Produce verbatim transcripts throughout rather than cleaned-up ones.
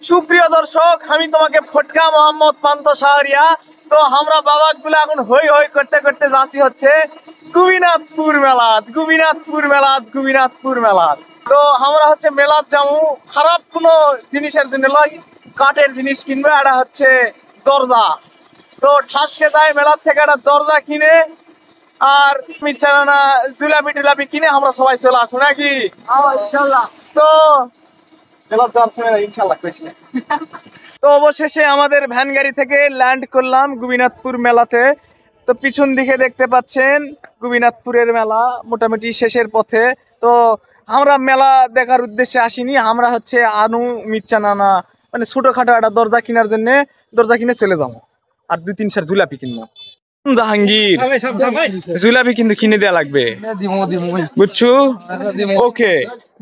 সুপ্রিয় দর্শক, আমি তোমাকে ফটকা মোহাম্মদ পান্ত শাহরিয়া। তো আমরা বাবা গুলা এখন হই হই করতে করতে যাচ্ছি হচ্ছে গোবিনাথপুর মেলাত গোবিনাথপুর মেলাত গোবিনাথপুর মেলাত। তো আমরা হচ্ছে মেলাত যাবো খারাপ কোনো জিনিসের জন্য লয়, কাঠের জিনিস কিনবে। এটা হচ্ছে দরজা। তো ঠাসকে যায় মেলার থেকে একটা দরজা কিনে আর মিচ্ছানা জুলাপি টুলাপি কিনে আমরা সবাই চলে আসবো নাকি ইনশাল্লাহ। তো তো অবশেষে আমাদের ভ্যান গাড়ি থেকে ল্যান্ড করলাম গোবিনাথপুর মেলাতে। তো পিছন দিকে দেখতে পাচ্ছেন গোবিনাথপুরের মেলা মোটামুটি শেষের পথে। তো আমরা মেলা দেখার উদ্দেশ্যে আসিনি, আমরা হচ্ছে আনু মিচ্ছা নানা মানে ছোটখাটো একটা দরজা কেনার জন্য দরজা কিনে চলে যাবো আর দুই তিন সার জুলাপি কিনবো। জাহাঙ্গীর জুলাপি কিন্তু কিনে দেয়া লাগবে, বুঝছো? ওকে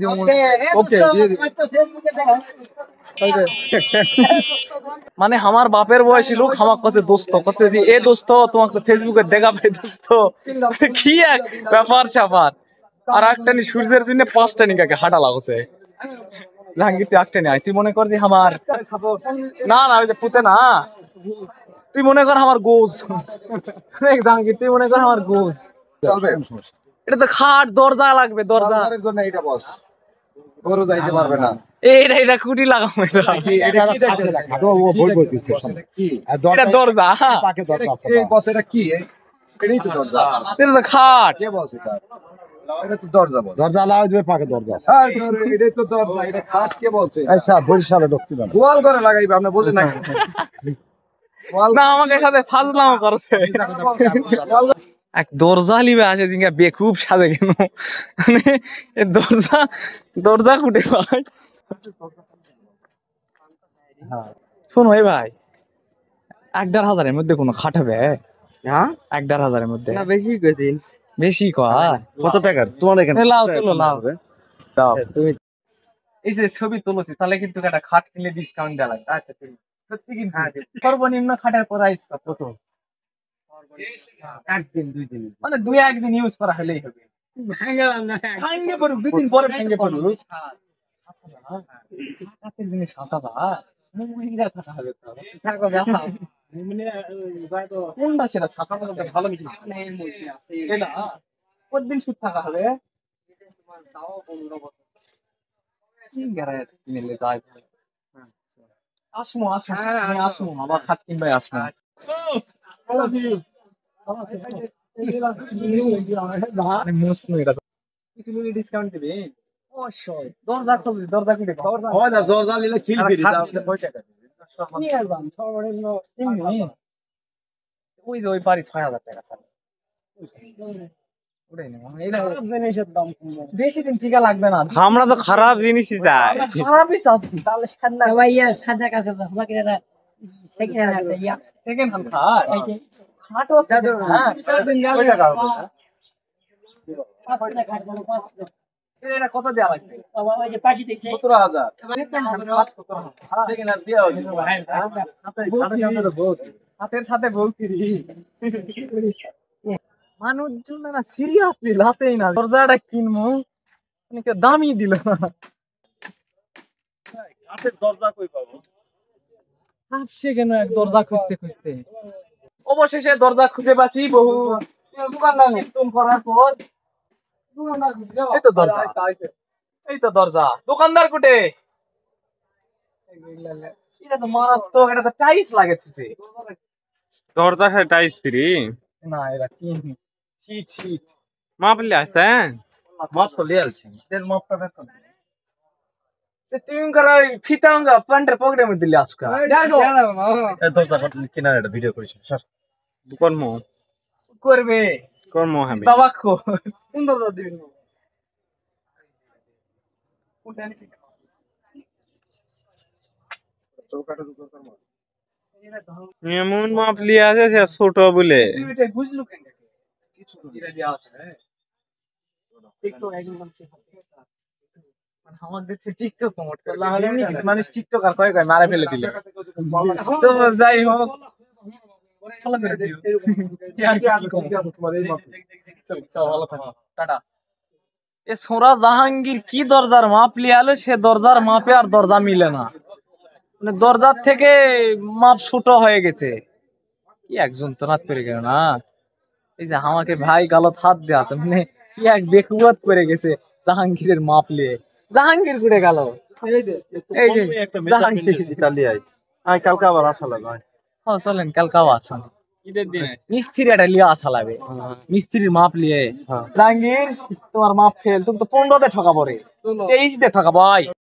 মানে আমার বাপের বয়সী লোক আমার কাছে দোস্ত কাছে যে এ দোস্ত তোমাকে ফেসবুকে দেখা পাই দোস্ত কি এক ব্যাপার স্যাপার। আর একটা নি সূর্যের জন্য পাঁচটা নি কাকে হাঁটা লাগছে। জাহাঙ্গীর তুই একটা নেই, তুই মনে কর যে আমার না না ওই যে পুতে না, তুই মনে কর আমার গোজ। জাহাঙ্গীর তুই মনে কর আমার গোজ। এটা তো খাট দরজা লাগবে, দরজার জন্য এটা বস গরু যাইতে পারবে না। এইটা এটা কুটি লাগাম, এটা এটা কি দেখতে লাগাবো ও বই বলতেছে কি এটা দরজা পাকে দরজা আছে এই বস এটা কি এটাই তো দরজা, এটা তো খাট কে বস এটা এটা তো দরজা বস দরজা লাগাই দিবে পাকে দরজা আছে। হ্যাঁ এটাই তো দরজা, এটা খাট কে বলছে? আচ্ছা বরিশালে ঢুকছিল গোয়াল করে লাগাইবে আপনি বুঝেন না না আমাকে সাথে ফাজলামো করছে। এক দরজা লিবে আছে জিঙ্গা বেকুব সাজে কেন মানে দরজা দরজা খুঁটে ভাই। শোনো এই ভাই, এক দেড় হাজারের মধ্যে কোনো খাট হবে? হ্যাঁ এক দেড় হাজারের মধ্যে বেশি বেশি কয় কত টাকার তোমার এখানে? লাও তুলো লাও দাও তুমি এই যে ছবি তুলছি তাহলে কিন্তু একটা খাট কিনলে ডিসকাউন্ট দেওয়া লাগে। আচ্ছা ঠিক সত্যি কিন্তু সর্বনিম্ন খাটের প্রাইস কত? একদিন দুই দিন মানে দুই একদিন ইউজ করা হলেই হবে, ভাঙে পড়ুক দুই দিন পরে ভাঙে পড়ুক। হাতের জিনিস সাত হাজার থাকা হবে কোনটা সেটা সাত হাজার ভালো কিছু কতদিন সুদ থাকা হবে? আসমো আসো আসো আবার খাট কিনবে আসবো। ডিসকাউন্ট দিবে দরজা খুলছি দরজা খুলে দরজা নিলে ওই যে ওই বাড়ি ছয় হাজার টাকা স্যার বেশি দিন টিকা লাগবে না। আমরা তো খারাপ জিনিসই চাই, খারাপই চাচ্ছি তাহলে সাদা কাছে সেকেন্ড হ্যান্ড খাট খাটও এটা কত দেওয়া লাগবে? সতেরো হাজার হাতের সাথে বলছিরি মানুষজন না সিরিয়াসলি লাতেই না দরজাটা কিনবো দামি দিল না। কাঠের দরজা কই পাবো? সে কেন এক দরজা খুঁজতে খুঁজতে অবশেষে দরজা খুঁজে পাচ্ছি বহু করার পর। এই তো দরজা এই তো দরজা দোকানদার কুটে এটা তো মারাত্মক, এটা তো টাইলস লাগে তুই দরজা টাইলস ফ্রি না এটা কি শীট শীট মাপ লে আছে মাপ তো লে আলছি তেল মাপটা বের তে তুমি করে ফিতাঙ্গা প্যান্টের পকেটের মধ্যে দিলে আসকা দেখো এই দরজা কিনারে একটা ভিডিও করিস স্যার দোকান মো করবে কর্ম হবে বাবা কো কোন দরজা দিবেন কোনটা নি চৌকাটা তো দরকার মা এমন মাপ লিয়া আছে সে ছোট বলে তুই এটা বুঝলু কেন কিছু দিরা দিয়া আছে টিকটক একদম সে মানে আমার দেশে টিকটক প্রমোট করলা হলে মানুষ টিকটক আর কয় কয় মারা ফেলে দিলে। তো যাই হোক ভালো করে দিও ইয়ার কি তোমার এই মাপ চল ভালো থাকো টাটা। এ সোরা জাহাঙ্গীর কি দরজার মাপ লিয়ালো সে দরজার মাপে আর দরজা মিলে না। মানে দরজার থেকে মাপ ছোট হয়ে গেছে। কি একজন তো রাত পেরে গেল না, এই যে আমাকে ভাই গালত হাত দেওয়া আছে, মানে কি এক বেকুবত করে গেছে জাহাঙ্গীরের মাপ নিয়ে। জাহাঙ্গীর ঘুরে গেল, এই যে জাহাঙ্গীর। কালকে আবার আসা লাগবে। হ্যাঁ চলেন কালকাও আসেন, মিস্ত্রি একটা লিয়ে আসা লাগবে, মিস্ত্রির মাপ লিয়ে। জাহাঙ্গীর তোমার মাপ ফেল, তুমি তো পনেরোতে ঠকা পরে, তেইশ দিয়ে ঠকা ভাই।